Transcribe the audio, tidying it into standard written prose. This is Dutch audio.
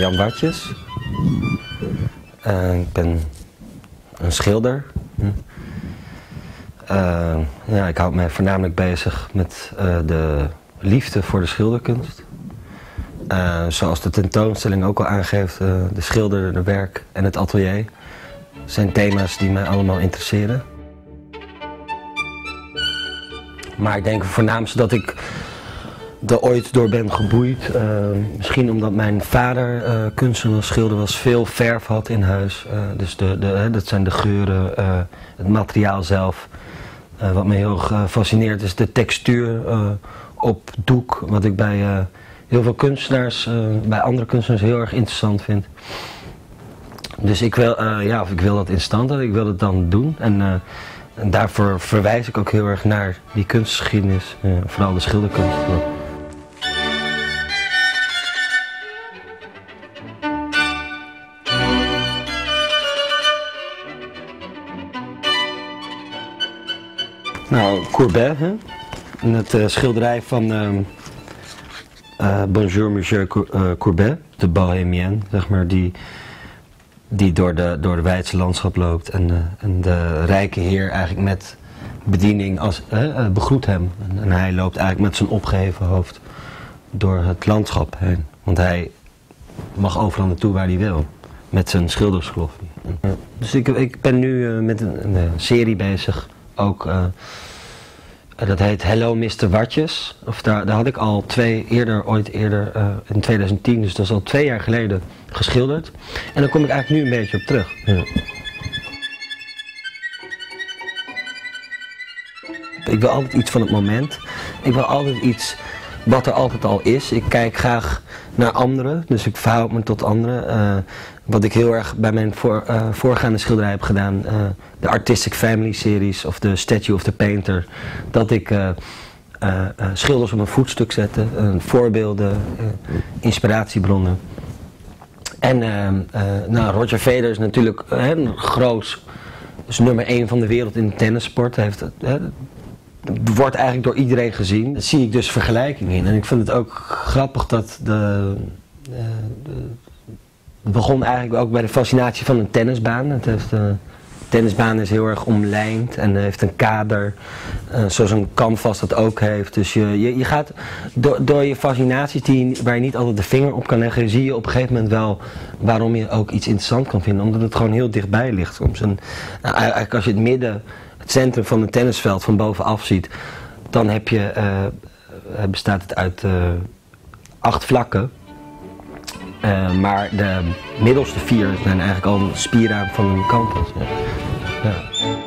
Jan Watjes. Ik ben een schilder. Ja, ik houd mij voornamelijk bezig met de liefde voor de schilderkunst. Zoals de tentoonstelling ook al aangeeft, de schilder, de werk en het atelier zijn thema's die mij allemaal interesseren. Maar ik denk voornaamste dat ik er ooit door ben geboeid. Misschien omdat mijn vader kunstenaar schilder was, veel verf had in huis. Dus dat zijn de geuren, het materiaal zelf. Wat me heel erg fascineert is de textuur op doek. Wat ik bij heel veel kunstenaars, bij andere kunstenaars heel erg interessant vind. Dus ik wil, ik wil dat in stand houden, ik wil het dan doen. En daarvoor verwijs ik ook heel erg naar die kunstgeschiedenis, vooral de schilderkunst. Nou, Courbet, hè? En het schilderij van Bonjour Monsieur Courbet, de Bohémien, zeg maar, die door de Weidse landschap loopt en de rijke heer eigenlijk met bediening begroet hem. En hij loopt eigenlijk met zijn opgeheven hoofd door het landschap heen, want hij mag overal naartoe waar hij wil, met zijn schildersgloffie. Dus ik ben nu met een serie bezig, ook dat heet Hello Mr. Watjes. Of daar had ik al ooit eerder in 2010, dus dat is al 2 jaar geleden geschilderd. En daar kom ik eigenlijk nu een beetje op terug. Ja. Ik wil altijd iets van het moment. Ik wil altijd iets wat er altijd al is. Ik kijk graag naar anderen, dus ik verhoud me tot anderen. Wat ik heel erg bij mijn voorgaande schilderij heb gedaan, de Artistic Family series of de Statue of the Painter, dat ik schilders op een voetstuk zette, voorbeelden, inspiratiebronnen. En Roger Federer is natuurlijk groot, is nummer 1 van de wereld in de tennissport. Hij heeft wordt eigenlijk door iedereen gezien. Daar zie ik dus vergelijkingen in. En ik vind het ook grappig dat het begon eigenlijk ook bij de fascinatie van een tennisbaan. De tennisbaan is heel erg omlijnd en heeft een kader, zoals een canvas dat ook heeft. Dus je gaat door je fascinaties waar je niet altijd de vinger op kan leggen, zie je op een gegeven moment wel waarom je ook iets interessant kan vinden. Omdat het gewoon heel dichtbij ligt soms. En, eigenlijk als je het centrum van het tennisveld van bovenaf ziet, dan bestaat het uit 8 vlakken. Maar de middelste 4 zijn eigenlijk al een spierruim van een canvas. Ja. Ja.